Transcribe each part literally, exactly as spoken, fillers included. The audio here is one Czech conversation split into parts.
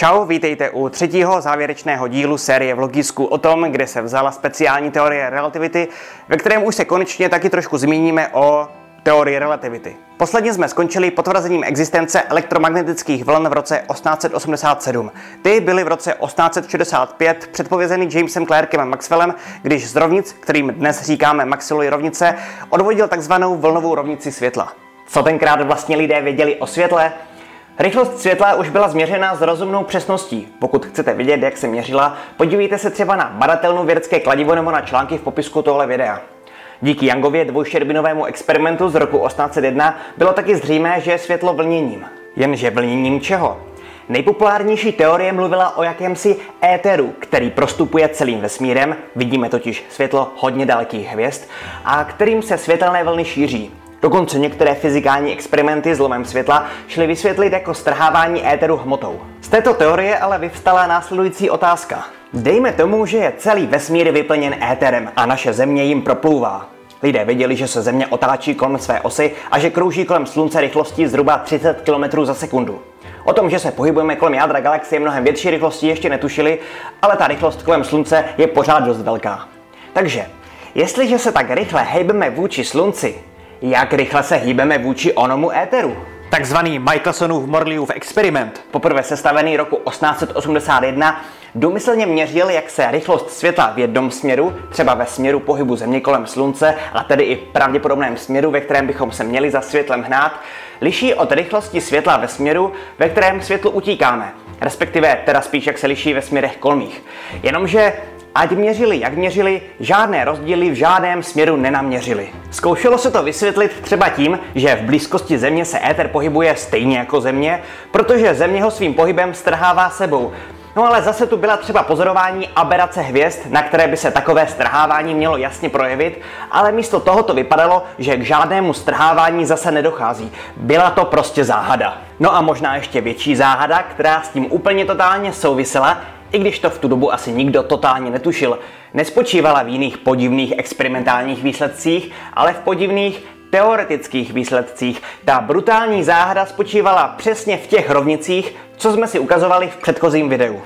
Čau, vítejte u třetího závěrečného dílu série Vlogísku o tom, kde se vzala speciální teorie relativity, ve kterém už se konečně taky trošku zmíníme o teorii relativity. Posledně jsme skončili potvrzením existence elektromagnetických vln v roce osmnáct set osmdesát sedm. Ty byly v roce osmnáct set šedesát pět předpovězeny Jamesem Clerkem a Maxwellem, když z rovnic, kterým dnes říkáme Maxwellovy rovnice, odvodil takzvanou vlnovou rovnici světla. Co tenkrát vlastně lidé věděli o světle? Rychlost světla už byla změřena s rozumnou přesností. Pokud chcete vědět, jak se měřila, podívejte se třeba na badatelnu vědecké kladivo nebo na články v popisku tohle videa. Díky Youngově dvojštěrbinovému experimentu z roku osmnáct set jedna bylo taky zřejmé, že je světlo vlněním. Jenže vlněním čeho? Nejpopulárnější teorie mluvila o jakémsi éteru, který prostupuje celým vesmírem, vidíme totiž světlo hodně dalekých hvězd, a kterým se světelné vlny šíří. Dokonce některé fyzikální experimenty s lomem světla šly vysvětlit jako strhávání éteru hmotou. Z této teorie ale vyvstala následující otázka. Dejme tomu, že je celý vesmír vyplněn éterem a naše Země jim proplouvá. Lidé věděli, že se Země otáčí kolem své osy a že krouží kolem Slunce rychlostí zhruba třicet kilometrů za sekundu. O tom, že se pohybujeme kolem jádra galaxie mnohem větší rychlostí, ještě netušili, ale ta rychlost kolem Slunce je pořád dost velká. Takže, jestliže se tak rychle hejbeme vůči Slunci, jak rychle se hýbeme vůči onomu éteru? Takzvaný Michelsonův Morleyův experiment, poprvé sestavený roku osmnáct set osmdesát jedna, důmyslně měřil, jak se rychlost světla v jednom směru, třeba ve směru pohybu Země kolem Slunce, a tedy i v pravděpodobném směru, ve kterém bychom se měli za světlem hnát, liší od rychlosti světla ve směru, ve kterém světlu utíkáme, respektive teda spíš jak se liší ve směrech kolmých. Jenomže ať měřili, jak měřili, žádné rozdíly v žádném směru nenaměřili. Zkoušelo se to vysvětlit třeba tím, že v blízkosti Země se éter pohybuje stejně jako Země, protože Země ho svým pohybem strhává sebou. No ale zase tu byla třeba pozorování aberace hvězd, na které by se takové strhávání mělo jasně projevit, ale místo toho to vypadalo, že k žádnému strhávání zase nedochází. Byla to prostě záhada. No a možná ještě větší záhada, která s tím úplně totálně souvisela, i když to v tu dobu asi nikdo totálně netušil, nespočívala v jiných podivných experimentálních výsledcích, ale v podivných teoretických výsledcích. Ta brutální záhada spočívala přesně v těch rovnicích, co jsme si ukazovali v předchozím videu.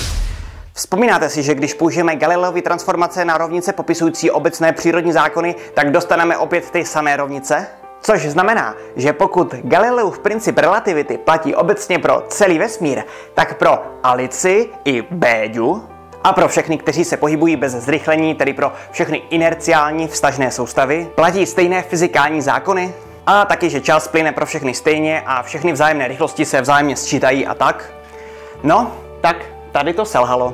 Vzpomínáte si, že když použijeme Galileovy transformace na rovnice popisující obecné přírodní zákony, tak dostaneme opět ty samé rovnice? Což znamená, že pokud Galileův princip relativity platí obecně pro celý vesmír, tak pro Alici i Béďu a pro všechny, kteří se pohybují bez zrychlení, tedy pro všechny inerciální vztažné soustavy, platí stejné fyzikální zákony? A taky, že čas plyne pro všechny stejně a všechny vzájemné rychlosti se vzájemně sčítají a tak? No, tak tady to selhalo.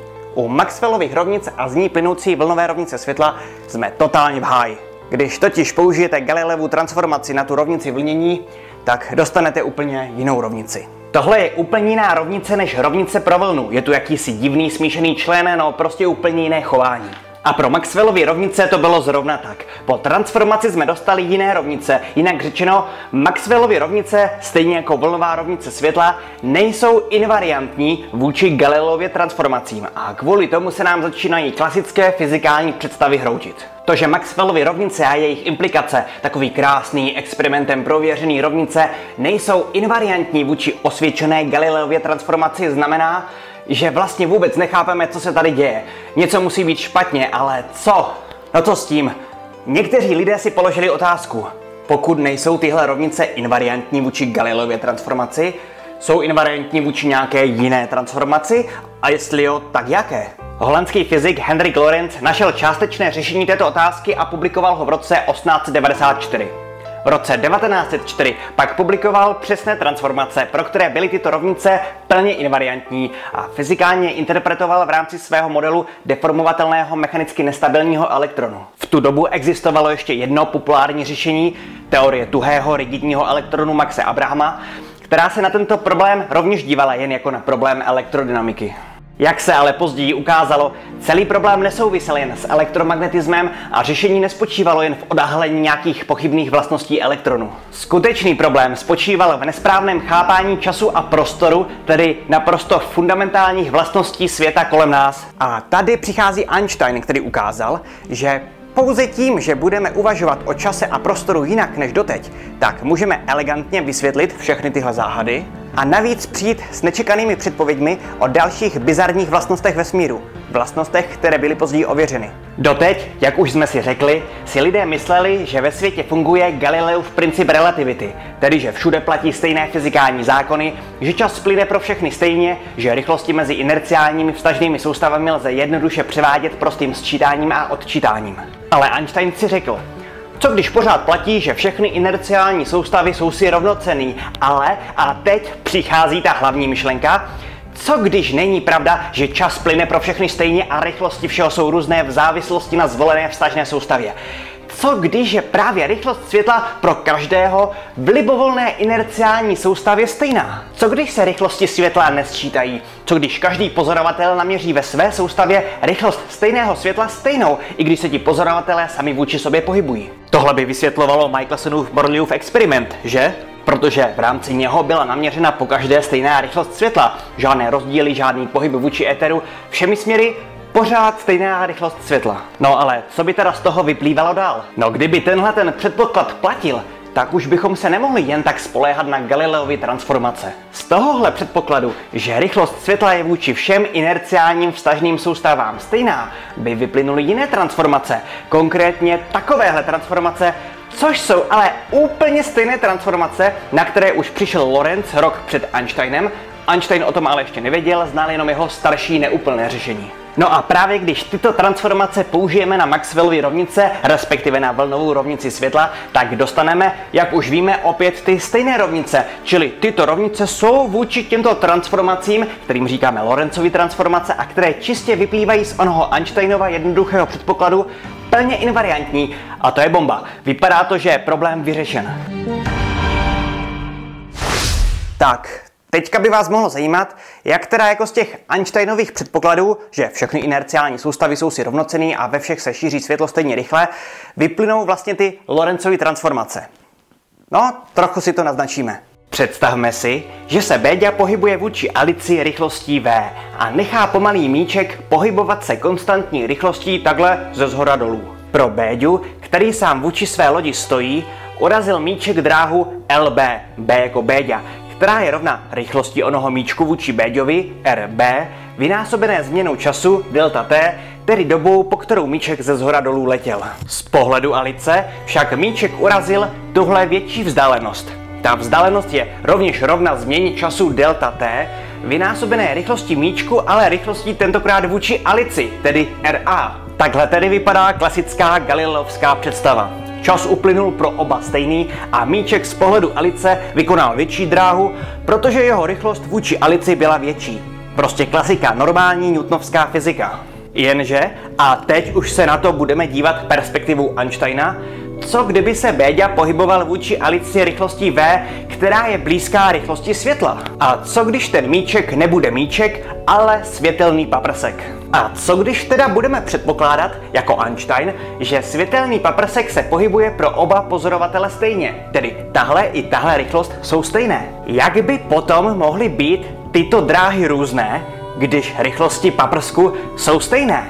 U Maxwellových rovnic a z ní plynoucí vlnové rovnice světla jsme totálně v háji. Když totiž použijete Galileovu transformaci na tu rovnici vlnění, tak dostanete úplně jinou rovnici. Tohle je úplně jiná rovnice než rovnice pro vlnu. Je tu jakýsi divný smíšený člen, no prostě úplně jiné chování. A pro Maxwellovy rovnice to bylo zrovna tak. Po transformaci jsme dostali jiné rovnice, jinak řečeno, Maxwellovy rovnice, stejně jako vlnová rovnice světla, nejsou invariantní vůči Galileově transformacím a kvůli tomu se nám začínají klasické fyzikální představy hroutit. To, že Maxwellovy rovnice a jejich implikace, takový krásný experimentem prověřený rovnice, nejsou invariantní vůči osvědčené Galileově transformaci, znamená, že vlastně vůbec nechápeme, co se tady děje. Něco musí být špatně, ale co? No co s tím? Někteří lidé si položili otázku. Pokud nejsou tyhle rovnice invariantní vůči Galileově transformaci, jsou invariantní vůči nějaké jiné transformaci? A jestli jo, tak jaké? Holandský fyzik Hendrik Lorentz našel částečné řešení této otázky a publikoval ho v roce osmnáct set devadesát čtyři. V roce devatenáct set čtyři pak publikoval přesné transformace, pro které byly tyto rovnice plně invariantní a fyzikálně interpretoval v rámci svého modelu deformovatelného mechanicky nestabilního elektronu. V tu dobu existovalo ještě jedno populární řešení, teorie tuhého rigidního elektronu Maxe Abrahama, která se na tento problém rovněž dívala jen jako na problém elektrodynamiky. Jak se ale později ukázalo, celý problém nesouvisel jen s elektromagnetismem a řešení nespočívalo jen v odhalení nějakých pochybných vlastností elektronu. Skutečný problém spočíval v nesprávném chápání času a prostoru, tedy naprosto fundamentálních vlastností světa kolem nás. A tady přichází Einstein, který ukázal, že pouze tím, že budeme uvažovat o čase a prostoru jinak než doteď, tak můžeme elegantně vysvětlit všechny tyhle záhady a navíc přijít s nečekanými předpověďmi o dalších bizarních vlastnostech vesmíru. Vlastnostech, které byly později ověřeny. Doteď, jak už jsme si řekli, si lidé mysleli, že ve světě funguje Galileův princip relativity, tedy že všude platí stejné fyzikální zákony, že čas plyne pro všechny stejně, že rychlosti mezi inerciálními vztažnými soustavami lze jednoduše převádět prostým sčítáním a odčítáním. Ale Einstein si řekl: co když pořád platí, že všechny inerciální soustavy jsou si rovnocenný, ale, a teď přichází ta hlavní myšlenka, co když není pravda, že čas plyne pro všechny stejně a rychlosti všeho jsou různé v závislosti na zvolené vztažné soustavě? Co když je právě rychlost světla pro každého v libovolné inerciální soustavě stejná? Co když se rychlosti světla nesčítají? Co když každý pozorovatel naměří ve své soustavě rychlost stejného světla stejnou, i když se ti pozorovatelé sami vůči sobě pohybují? Tohle by vysvětlovalo Michelsonův Morleyův experiment, že? Protože v rámci něho byla naměřena po každé stejná rychlost světla, žádné rozdíly, žádný pohyb vůči éteru, všemi směry pořád stejná rychlost světla. No ale co by teda z toho vyplývalo dál? No kdyby tenhle ten předpoklad platil, tak už bychom se nemohli jen tak spoléhat na Galileovy transformace. Z tohohle předpokladu, že rychlost světla je vůči všem inerciálním vztažným soustavám stejná, by vyplynuly jiné transformace, konkrétně takovéhle transformace, což jsou ale úplně stejné transformace, na které už přišel Lorentz rok před Einsteinem. Einstein o tom ale ještě nevěděl, znal jenom jeho starší neúplné řešení. No a právě když tyto transformace použijeme na Maxwellovy rovnice, respektive na vlnovou rovnici světla, tak dostaneme, jak už víme, opět ty stejné rovnice. Čili tyto rovnice jsou vůči těmto transformacím, kterým říkáme Lorentzovy transformace a které čistě vyplývají z onoho Einsteinova jednoduchého předpokladu, plně invariantní. A to je bomba. Vypadá to, že je problém vyřešen. Tak. Teďka by vás mohlo zajímat, jak teda jako z těch Einsteinových předpokladů, že všechny inerciální soustavy jsou si rovnocenný a ve všech se šíří světlo stejně rychle, vyplynou vlastně ty Lorentzovy transformace. No, trochu si to naznačíme. Představme si, že se Béďa pohybuje vůči Alici rychlostí v a nechá pomalý míček pohybovat se konstantní rychlostí takhle ze zhora dolů. Pro Béďu, který sám vůči své lodi stojí, urazil míček dráhu L B, B jako Béďa, která je rovna rychlosti onoho míčku vůči Béďovi, R B, vynásobené změnou času, delta t, tedy dobou, po kterou míček ze zhora dolů letěl. Z pohledu Alice však míček urazil tuhle větší vzdálenost. Ta vzdálenost je rovněž rovna změně času delta t, vynásobené rychlosti míčku, ale rychlostí tentokrát vůči Alici, tedy R A. Takhle tedy vypadá klasická galileovská představa. Čas uplynul pro oba stejný a míček z pohledu Alice vykonal větší dráhu, protože jeho rychlost vůči Alici byla větší. Prostě klasika, normální newtonovská fyzika. Jenže, a teď už se na to budeme dívat perspektivou Einsteina, co kdyby se Béďa pohyboval vůči Alici rychlostí v, která je blízká rychlosti světla? A co když ten míček nebude míček, ale světelný paprsek? A co když teda budeme předpokládat, jako Einstein, že světelný paprsek se pohybuje pro oba pozorovatele stejně, tedy tahle i tahle rychlost jsou stejné? Jak by potom mohly být tyto dráhy různé, když rychlosti paprsku jsou stejné?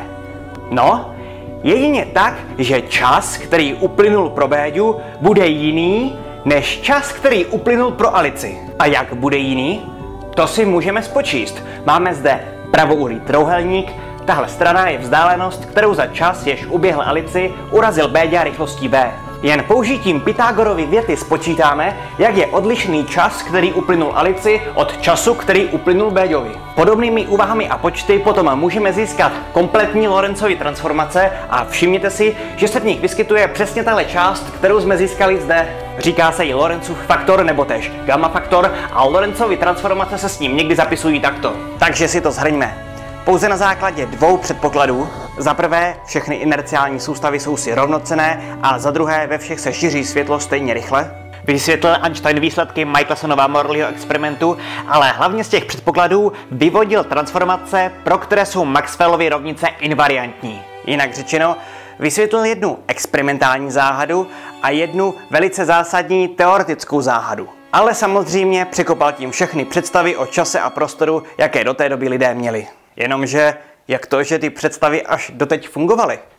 No, jedině tak, že čas, který uplynul pro Béďu, bude jiný než čas, který uplynul pro Alici. A jak bude jiný? To si můžeme spočíst. Máme zde pravoúhlý trojúhelník, tahle strana je vzdálenost, kterou za čas, jež uběhl Alici, urazil Béďa rychlostí v. Jen použitím Pythagorovy věty spočítáme, jak je odlišný čas, který uplynul Alici, od času, který uplynul Béďovi. Podobnými úvahami a počty potom můžeme získat kompletní Lorentzovy transformace a všimněte si, že se v nich vyskytuje přesně tahle část, kterou jsme získali zde. Říká se jí Lorenzův faktor nebo též gamma faktor a Lorentzovy transformace se s ním někdy zapisují takto. Takže si to shrňme. Pouze na základě dvou předpokladů. Za prvé, všechny inerciální soustavy jsou si rovnocenné a za druhé, ve všech se šíří světlo stejně rychle. Vysvětlil Einstein výsledky Michelsonova Morleyho experimentu, ale hlavně z těch předpokladů vyvodil transformace, pro které jsou Maxwellovy rovnice invariantní. Jinak řečeno, vysvětlil jednu experimentální záhadu a jednu velice zásadní teoretickou záhadu. Ale samozřejmě překopal tím všechny představy o čase a prostoru, jaké do té doby lidé měli. Jenomže jak to, že ty představy až doteď fungovaly?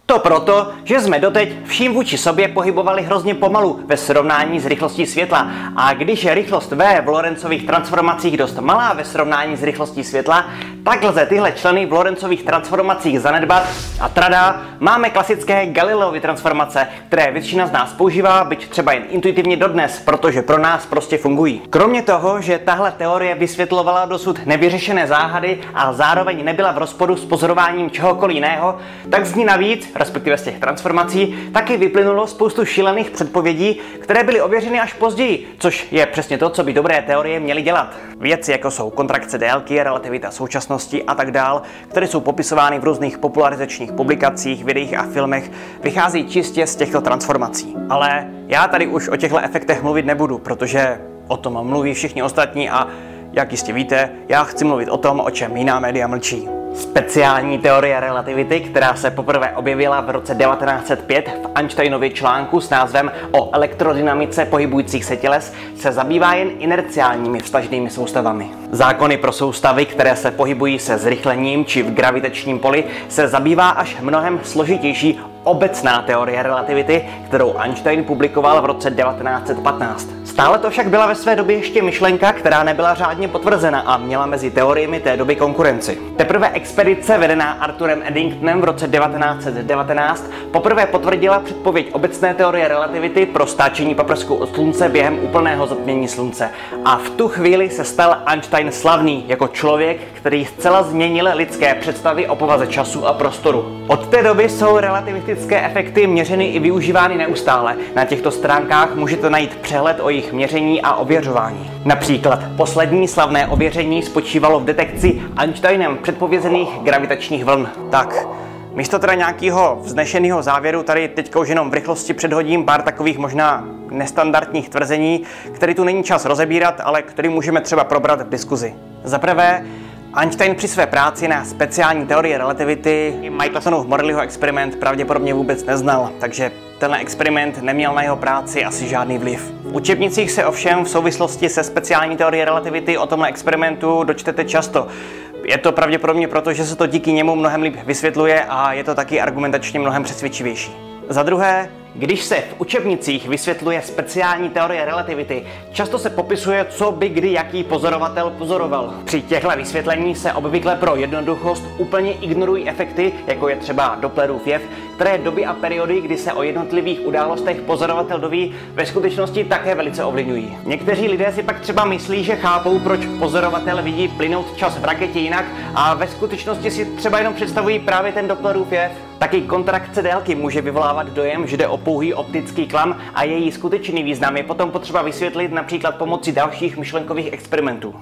To proto, že jsme doteď vším vůči sobě pohybovali hrozně pomalu ve srovnání s rychlostí světla. A když je rychlost V v Lorenzových transformacích dost malá ve srovnání s rychlostí světla, tak lze tyhle členy v Lorenzových transformacích zanedbat a trada, máme klasické Galileovy transformace, které většina z nás používá, byť třeba jen intuitivně dodnes, protože pro nás prostě fungují. Kromě toho, že tahle teorie vysvětlovala dosud nevyřešené záhady a zároveň nebyla v rozporu s pozorováním čehokoliv jiného, tak z ní navíc, respektive z těch transformací, taky vyplynulo spoustu šílených předpovědí, které byly ověřeny až později, což je přesně to, co by dobré teorie měly dělat. Věci jako jsou kontrakce délky, relativita současnosti a tak dál, které jsou popisovány v různých popularizačních publikacích, videích a filmech, vychází čistě z těchto transformací. Ale já tady už o těchto efektech mluvit nebudu, protože o tom mluví všichni ostatní a jak jistě víte, já chci mluvit o tom, o čem jiná média mlčí. Speciální teorie relativity, která se poprvé objevila v roce devatenáct set pět v Einsteinově článku s názvem O elektrodynamice pohybujících se těles, se zabývá jen inerciálními vztažnými soustavami. Zákony pro soustavy, které se pohybují se zrychlením či v gravitačním poli, se zabývá až mnohem složitější obecná teorie relativity, kterou Einstein publikoval v roce devatenáct set patnáct. Stále to však byla ve své době ještě myšlenka, která nebyla řádně potvrzena a měla mezi teoriemi té doby konkurenci. Teprve expedice vedená Arthurem Eddingtonem v roce devatenáct set devatenáct poprvé potvrdila předpověď obecné teorie relativity pro stáčení paprsku od slunce během úplného zatmění slunce. A v tu chvíli se stal Einstein slavný jako člověk, který zcela změnil lidské představy o povaze času a prostoru. Od té doby jsou relativistické efekty měřeny i využívány neustále. Na těchto stránkách můžete najít přehled o jejich měření a ověřování. Například poslední slavné ověření spočívalo v detekci Einsteinem předpovězených gravitačních vln. Tak, místo teda nějakého vznešeného závěru tady teďka už jenom v rychlosti předhodím pár takových možná nestandardních tvrzení, které tu není čas rozebírat, ale který můžeme třeba probrat v diskuzi. Za prvé, Einstein při své práci na speciální teorii relativity Michelsonův Morleyho experiment pravděpodobně vůbec neznal, takže tenhle experiment neměl na jeho práci asi žádný vliv. V učebnicích se ovšem v souvislosti se speciální teorií relativity o tomhle experimentu dočtete často. Je to pravděpodobně proto, že se to díky němu mnohem líp vysvětluje a je to taky argumentačně mnohem přesvědčivější. Za druhé, když se v učebnicích vysvětluje speciální teorie relativity, často se popisuje, co by kdy jaký pozorovatel pozoroval. Při těchto vysvětlení se obvykle pro jednoduchost úplně ignorují efekty, jako je třeba Dopplerův jev, které doby a periody, kdy se o jednotlivých událostech pozorovatel doví, ve skutečnosti také velice ovlivňují. Někteří lidé si pak třeba myslí, že chápou, proč pozorovatel vidí plynout čas v raketě jinak, a ve skutečnosti si třeba jenom představují právě ten Dopplerův jev. Taky kontrakce délky může vyvolávat dojem, že jde o pouhý optický klam a její skutečný význam je potom potřeba vysvětlit například pomocí dalších myšlenkových experimentů.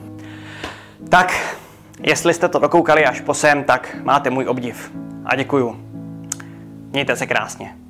Tak, jestli jste to dokoukali až po sem, tak máte můj obdiv. A děkuju. Mějte se krásně.